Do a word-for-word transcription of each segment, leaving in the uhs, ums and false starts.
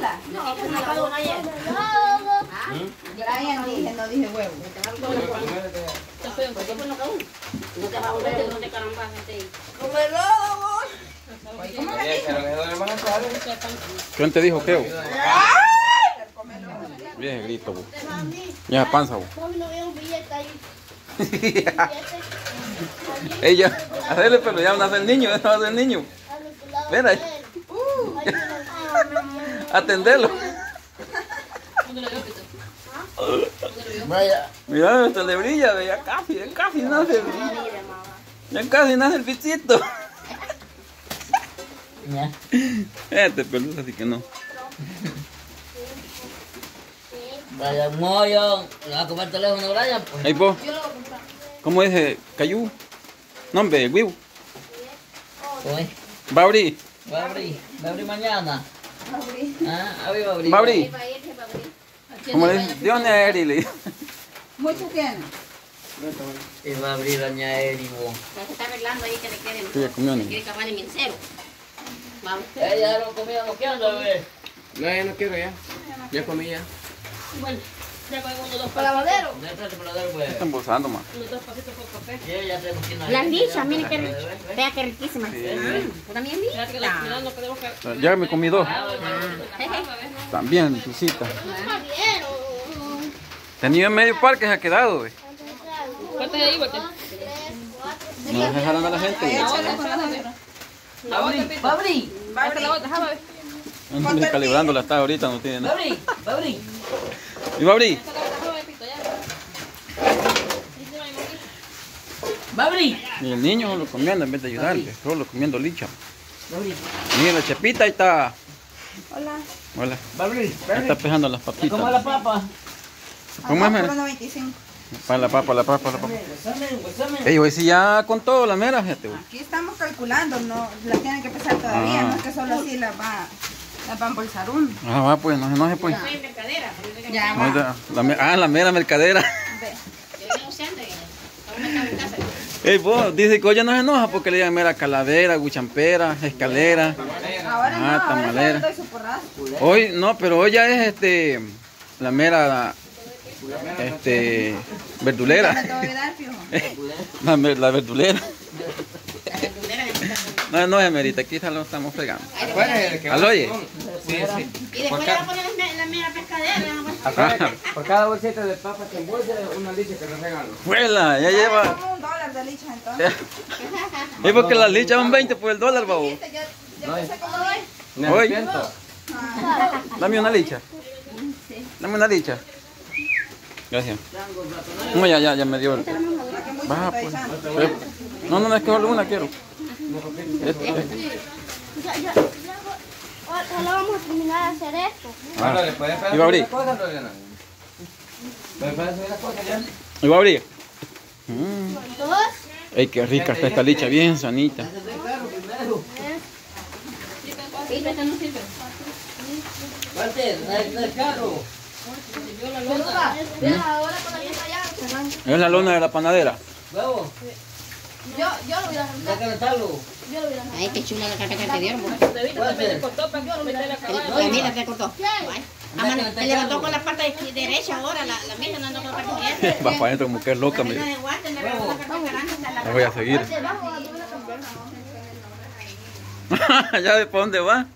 nada. No, pues no la ayer. Brian dije, no dije huevo. No te va a volver, no te carambas. ¡Cómelo! ¿Cómo me dijo? ¿Quién te dijo, Keo? Bien, grito, vos. Ya, panza, vos. Ella, hacerle, pero ya nace el niño, ya no nace el niño. Mira, atenderlo. Vaya. Mira, esto le brilla, ya casi, ya casi nace el, ya casi nace el pichito. Este peludo, así que no. Vaya, mollo. ¿Le va a comer el teléfono, Brian? Pues. Ahí vos. ¿Cómo dice? ¿Cayú? No, hombre, Wiu. Pues. ¿Va a abrir? Va a abrir. Va a abrir mañana. Ah, hoy va a abrir. ¿Va a abrir? ¿Cómo le dice? Dios ne Eri, le dice. Mucho tiene. Y va a abrir doña Eri, vos. Se está arreglando ahí que le queden. Sí, ya comió, Le niño. quiere acabar el mincero. Vamos. Ella ya lo comía moqueando, bebé. No, ya no quiero ya. Ya comí ya. Bueno, ya con unos dos ¿Para lavadero? Ya trae para dar, pues. Está embosando, man. unos dos pasitos con café. Sí, ya tenemos que ir a- Las lichas, miren qué rica. Vea qué riquísima. También linda. Ya me comí dos. Jeje. También, visita. Tenía en medio parque, se ha quedado, güey. ¿Cuántas hay ahí, bote? No dejaron a la gente, güey. Va a abrir. Va a abrir. Va a abrir. Ando calibrándola hasta ahorita, no tiene Va a nada. abrir. Va a abrir. ¿Y va a abrir? Va a abrir. Y el niño solo comiendo en vez de ayudarle, solo comiendo licha. Va a abrir. Mira, la Chepita ahí está. Hola. Hola. Va a abrir. Ahí está pesando las ¿Cómo papitas. la papa? ¿Cómo es, Por mira? noventa y cinco. Para la papa, la papa, la papa. Examen, examen. Ey, hoy sí ya con todo la mera, gente, güey. Aquí estamos calculando, no la tienen que pesar todavía, Ah. no es que solo así las va, las va a embolsar uno. Ah, va, pues, no se enoje, pues. Fue en mercadera. Ya No, va. la me- ah, la mera mercadera. Ve. Yo vengo siempre. Ahora me estaba en casa. Ey, vos, dice que hoy ya no se enoja porque le llaman mera calavera, guchampera, escalera. Ahora Ah, no, ahora tamalera. solo doy su porrazo. Hoy, no, pero hoy ya es este, la mera, este, Ya verdulera. no te voy a dar, piojo. La, mer- la verdulera. No, no es merita, aquí ya lo estamos fregando. ¿Cuál es el que va? ¿Al oye? Sí, sí. Y después le va a poner la, la mera pescadera. ¿No? Acuérdate, por cada bolsita de papas que embolsa una licha que nos regalan. ¡Fuela! Ya Ya lleva. como un dólar de lichas entonces. Es porque las lichas son veinte por el dólar, babo. ¿Viste? Ya, ya pensé cómo voy. Me Hoy. arrepiento. Dame una licha. Dame una licha. Gracias. No, ya, ya, ya me dio. el- Que mucho Baja, me pues. está echando. Eh, No, no, no, es que solo una quiero. Este, este. Ya, ya, ya, ahora vamos a terminar de hacer esto. Ahora, ¿le puedes pegar Iba a abrir. una cosa, Lorena? ¿Puedes pegar una cosa ya? ¿Y va a abrir? Mm. Dos. Ey, qué rica está esta licha, bien sanita. Sí, pero esta no sirve. Walter, no es- no es caro. Mira, ahora con la misma llave. Es la lona de la panadera. Huevo. Yo, yo lo voy a arrancar. Ya calentarlo. Yo lo voy a arrancar. Ay, qué chula la carpeta que te dieron. ¿No? Walter. La mira te cortó. Ay, a mano, te levantó con la parte derecha ahora, la, la mía no ando con la parte izquierda. Va para adentro como que es loca, La mía mire. de guante, me regaló la parte grande, hasta la La voy a seguir. ¿Ya de para dónde va?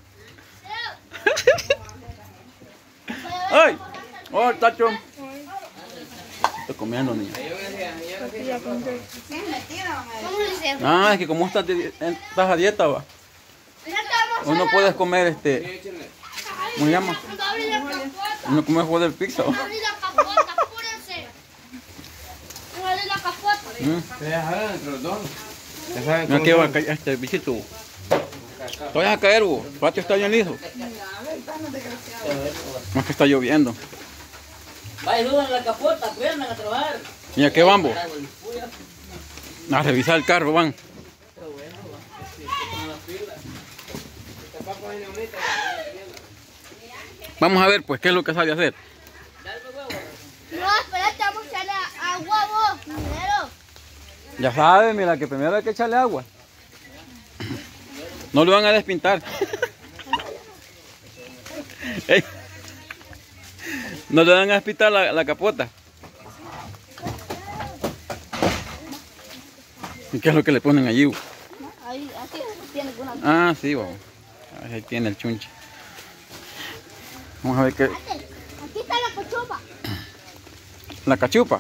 ¡Ay! ¡Oh, el tacho! Estoy comiendo, niña. ¿Cómo lo hicieron? Ah, es que como estás, de- estás a dieta, va. Ya estamos. Hoy no puedes comer este. ¿Cómo se llama? Cuando abrí la capota. No comes jugo del pizza, va. Abrí la capota, apúrense. Abrí la capota. Mm. Se dejaron entre los dos. Ya saben Mira cómo que va a son. caer este bichito. Te vas a caer, Hugo. El patio está bien liso. No es que está lloviendo. Vaya, suban la capota, aprendan a trabajar. Mira, ¿qué vamos? A revisar el carro, van. Vamos a ver, pues, qué es lo que sabe hacer. No, espérate, vamos a echarle agua vos, primero. Ya sabe, mira, que primero hay que echarle agua. No lo van a despintar. Ey, no le dan a aspitar la, la capota. ¿Y qué es lo que le ponen allí? Ahí, aquí tiene una. Ah, sí, vamos. Ahí tiene el chunche. Vamos a ver qué. Aquí está la cachupa. La cachupa.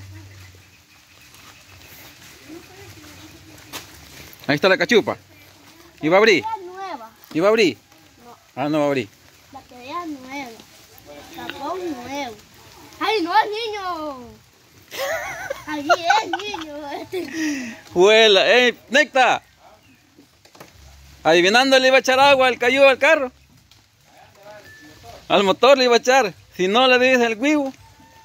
Ahí está la cachupa. ¿Y va a abrir? Es nueva. ¿Y va a abrir? No. Ah, no va a abrir. La que vea nueva. Tapón nuevo. ¡Ay, no es niño! Allí es niño. Este. ¡Juela! ¡Ey, Necta! Adivinando le iba a echar agua al cayú al carro. Al motor le iba a echar. Si no le dices el huevo.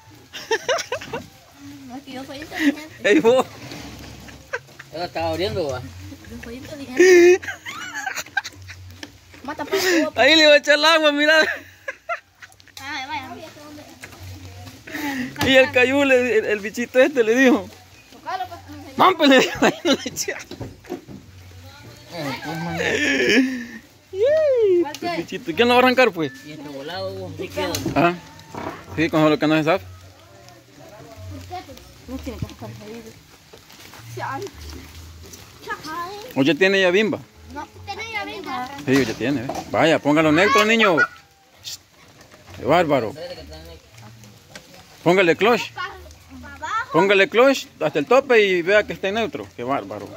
No es que yo soy inteligente. ¡Ey, vos! Yo estaba abriendo, va. Yo soy inteligente. Mata por el huevo. Ahí le iba a echar el agua, mira. Ay, vaya. Y el cayú, le, el, el bichito este le dijo. Tocalo, pues. ¡Mampa! Le dijo, ahí no le eché agua. El bichito. ¿Quién lo va a arrancar, pues? Y este volado, vos, sí quedó. Ah, sí, con lo que no se sabe. No tiene que estar jodido. Chai. Chai. ¿O ya tiene ya bimba? No, tiene ya venga. Sí, ya tiene. ¿Ves? Vaya, póngalo neutro, niño. Qué bárbaro. Póngale clutch. Para abajo. Póngale clutch hasta el tope y vea que esté neutro. Qué bárbaro.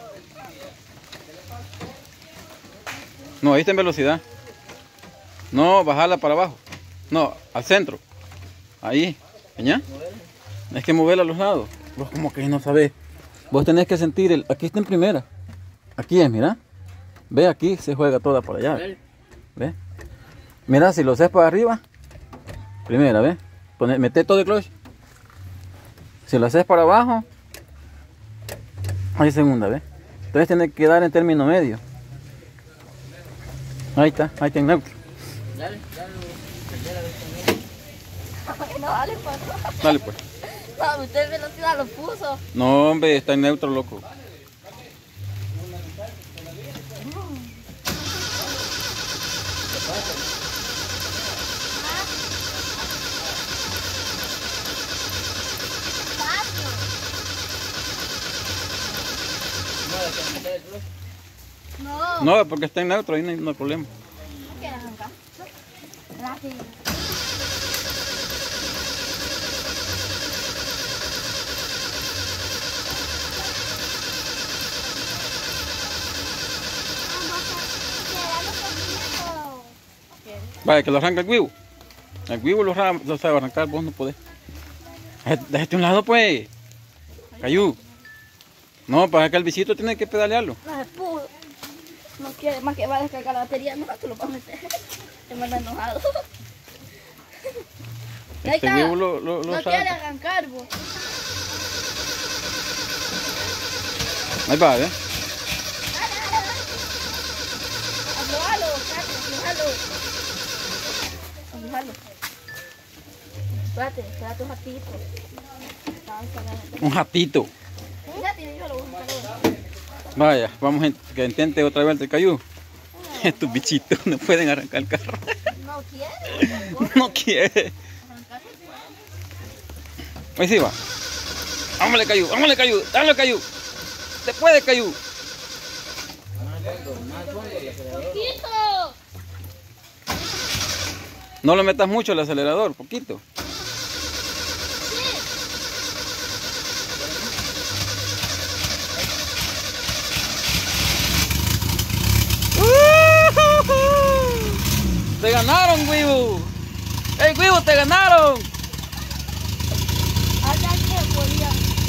No, ahí está en velocidad. No, bajarla para abajo. No, al centro. Ahí. ¿Ya? Es que moverla a los lados. Vos como que no sabés. Vos tenés que sentir el... Aquí está en primera. Aquí es, mira. Ve, aquí se juega toda por allá. Ve. Mira, si lo haces para arriba. Primera, ve. Pone, mete todo el clutch. Si lo haces para abajo. Ahí segunda, ve. Entonces tiene que dar en término medio. Ahí está, ahí está en neutro. Dale, dale. No, dale, pues. Dale pues. No, usted velocidad lo puso. No, hombre, está en neutro, loco. No, No, porque está en neutro, ahí no hay, no hay problema. no quiere arrancar. Gracias. Vaya, que lo arranca el huevo. El huevo lo, arran- lo sabe arrancar, vos no podés. Déjate déjate a un lado, pues. Cayú. No, para que el bichito tiene que pedalearlo. No se pudo. No quiere más que va a descargar la batería. No, tú lo vas a meter. Se me anda enojado. Ahí Este está. huevo lo, lo, lo No quiere sabe. arrancar, vos. Ahí va, ¿eh? Aflojalo, Katy, aflojalo. Aflojalo. Espérate, espérate un ratito. Un jatito. Fíjate, yo lo voy a buscar. Vaya, vamos a que intente otra vez el cayú. Estos bichitos no pueden arrancar el carro. No quiere. No quiere. Ahí sí va. Vámonos, cayú, vámonos, cayú, dale, cayú. Se puede, cayú. ¡Quito! No lo metas mucho el acelerador, poquito. ¡Te ganaron, Wibu! ¡Ey, Wibu, te ganaron! Allá que podía.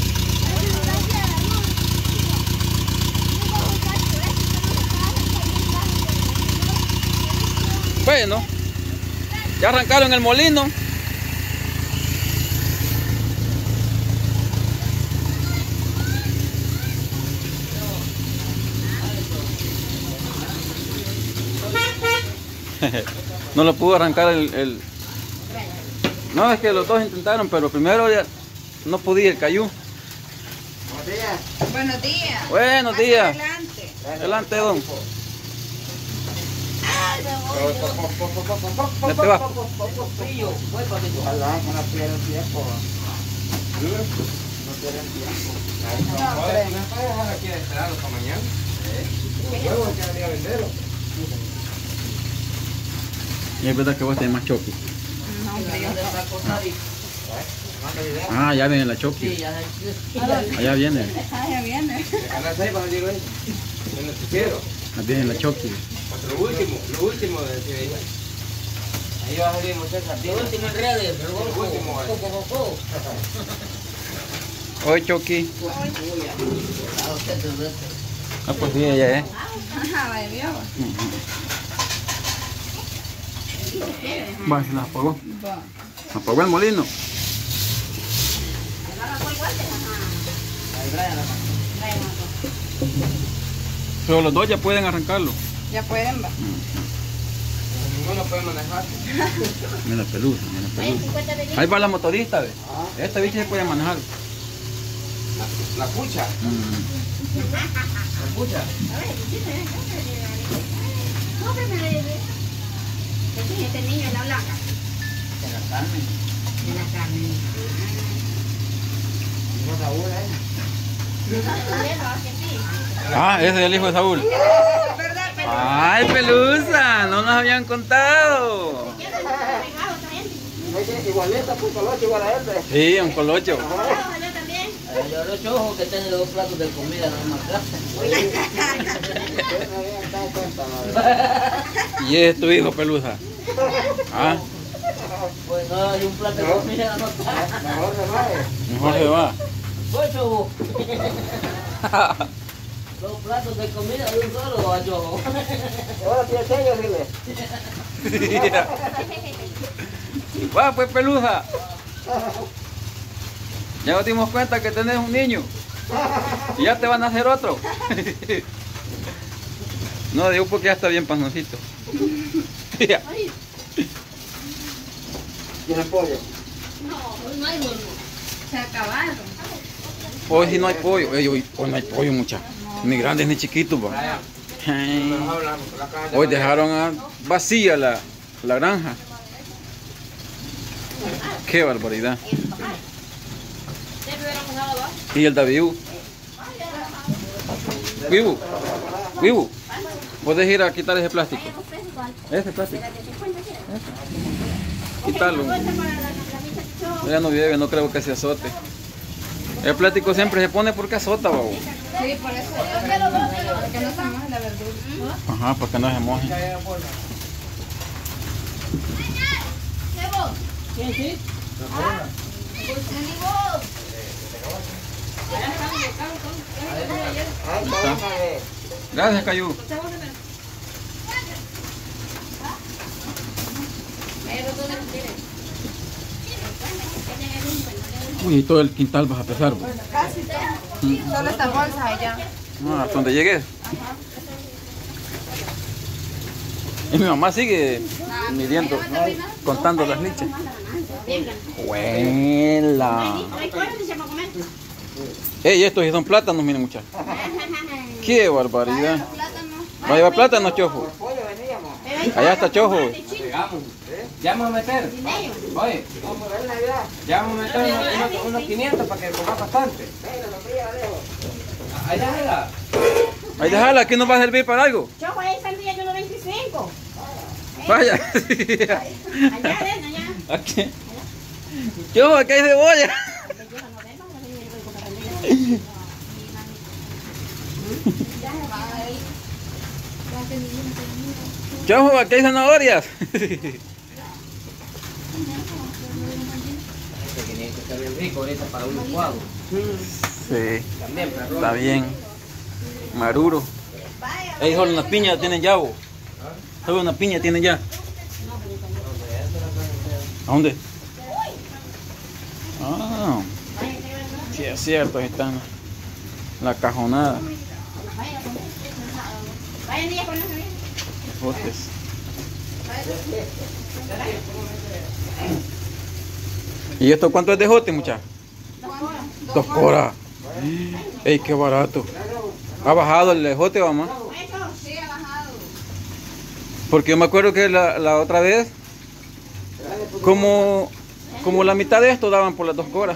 Bueno, ya arrancaron el molino. No lo pudo arrancar el, el... No, es que los dos intentaron, pero primero ya no podía el cayú. Buenos días. Buenos Hacia días. Adelante. Adelante, don. Ya te vas. Ojalá que no pierdan tiempo. No pierdan tiempo. No puedes dejar aquí esperando hasta mañana. Luego hay que venir a venderlo. Y es verdad que vos tenés más choque. No, hombre, yo Ah, ya viene la choque. Sí, ya Allá viene. Ah, ya viene. A las seis cuando llego ahí. En el noticiero. Ahí viene la choque. Lo último, lo último de decir ahí. Ahí va a salir César. de último en redes, pero El último, poco, poco, poco. Hoy choque. Ah, pues sí, ella es. Ajá, la bebió. Va, se la apagó. Va. Apagó el molino. Pero los dos ya pueden arrancarlo. Ya pueden, va. Ninguno puede manejar. Mira la pelusa, mira la pelusa. Ahí va la motorista, ve. Esta bicha se puede manejar. La, la pucha. Mm. La pucha. Este niño es la blanca. De la carne. De la carne. No Saúl, ¿eh? Ah, ese es el hijo de Saúl. Ay, pelusa, no nos habían contado. Igualita, pues, colocho igual a él. Sí, un colocho. Yo los ojos que tienen dos platos de comida, no más grasa. Y ese es tu hijo, pelusa. Ah, Pues no hay un plato de comida, no está. Mejor se va. mejor se va. Pues ojo. Dos platos de comida de un solo, guacho. Ahora tiene sello, dile. Va, pues, pelusa. Ya nos dimos cuenta que tenés un niño. Y ya te van a hacer otro. No, digo porque ya está bien panoncito. Ya. ¿Tiene pollo? No, no hay huevo. Se acabaron. Hoy sí no hay pollo. Ey, hoy, hoy no hay pollo, mucha. Ni grandes ni chiquitos, va. Ay. Mejor la, la caja de Hoy madera. dejaron a- vacía la, la granja. Qué barbaridad. Y el David. Vivo. Vivo. Puedes ir a quitar ese plástico. Ese plástico. Quitarlo. Ya no vive, no creo que se azote. El plástico siempre se pone porque azota, babo. Sí, por eso. Porque no se moje la verdura. Ajá, porque no se moje. Ay, cálmame. Gracias, Cayu. Uy, y todo el quintal vas a pesar, bo. Casi todo. Solo esta bolsa allá. Ah, hasta donde llegues. Y mi mamá sigue midiendo, contando las lichas. Buena. Ey, estos sí son plátanos, miren, muchachos. Qué barbaridad. ¿Va a llevar plátanos, Chojo? Pollo veníamos. Allá está Chojo. Llegamos. ¿Eh? Ya vamos a meter. Oye, vamos a ver Navidad. Ya vamos a meter unos, unos, unos quinientos para que comas bastante. Venga, la fría la dejo. Ahí déjala. Ahí déjala, aquí nos va a servir para algo. Choco, ahí saldría yo los veinticinco. Vaya. Allá, ven, allá. Aquí. Chojo, aquí hay cebolla. Chojo, aquí hay zanahorias. Este quinientos está bien rico ahorita para un licuado. Sí, También, perro. está bien. Maruro. Ey, solo una piña tienen ya, vos. Solo una piña tienen ya. ¿A dónde? Ah, sí es cierto, ahí están la cajonada. Vayan días con esa vida. Botes. ¿Y esto cuánto es de jote, muchacha? Dos coras. Ey, qué barato. ¿Ha bajado el jote, mamá? Sí, ha bajado. Porque yo me acuerdo que la, la otra vez, como, como la mitad de esto daban por las dos horas.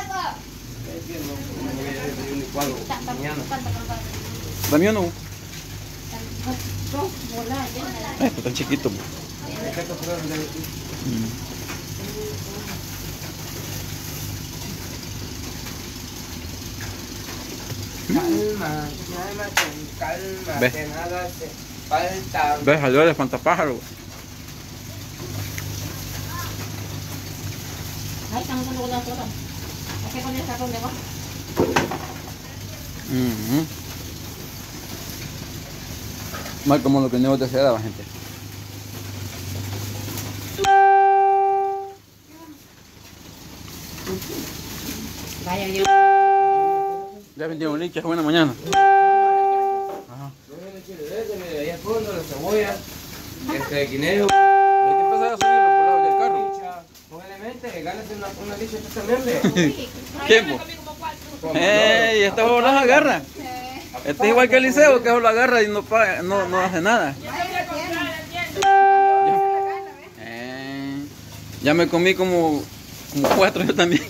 Dame uno. Esto está chiquito. Calma, calma, con calma, ¿Ves? que nada hace falta. ¿Ves? Salió el espantapájaro. Ahí están usando las cosas. Hay que poner el cartón debajo. Uh-huh. Mal como lo que no te se daba, gente. Vaya Dios. Ya vendieron lichas, buena mañana. Ajá. Ahí al fondo, la cebolla, este guineo. Hay que empezar a subirlo por el lado del carro. Probablemente, gánate una, una licha tú también, ve. ¿Quién? ¡Ey! Esta solo las agarra. Este es igual que el liceo, que solo agarra y no, paga, no, no hace nada. Eh, ya me comí como, como cuatro yo también.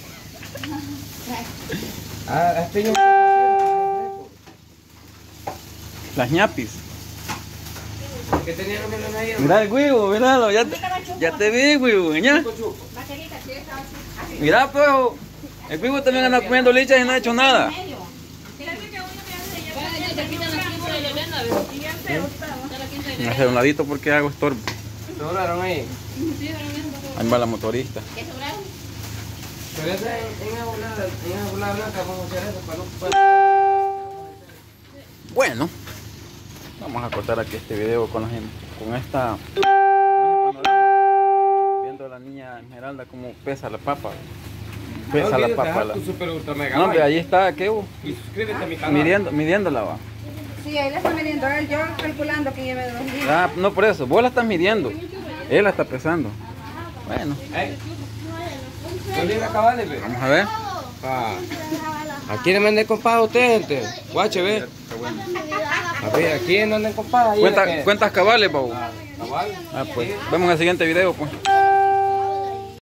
Ah, este yo. Las ñapis. ¿Qué tenían que ver ahí? Mira el huevo, míralo, ya te, ya te vi, huevo, ¿ya? Mira, pues, el huevo también anda comiendo lichas y no ha hecho nada. Me hace un ladito porque hago estorbo. ¿Sobraron ahí? Ahí va la motorista. ¿Qué sobraron? Pero esa en esa bolada, en esa bolada blanca vamos a hacer eso para no... para- Bueno, vamos a cortar aquí este video con, la gente, con esta con este panorama, viendo a la niña Esmeralda cómo pesa la papa. Pesa No la olvides papa. dejar La... tu super ultra mega No, hombre, like. ahí está, ¿qué hubo? Y suscríbete a mi canal. Midiendo, midiéndola va. Sí, ahí la está midiendo él, yo calculando que lleve dos libras. Ah, no por eso, vos la estás midiendo. Él la está pesando. Bueno, Ey, ¿dos libras cabales, ve? vamos a ver. Ah. ¿A quién le venden compada usted, gente? Guache, ve. A ver, ¿a quién no anden compada? Ahí Cuenta, de que- cuentas cabales, Pau. Cabal. Ah, pues, vemos en el siguiente video, pues.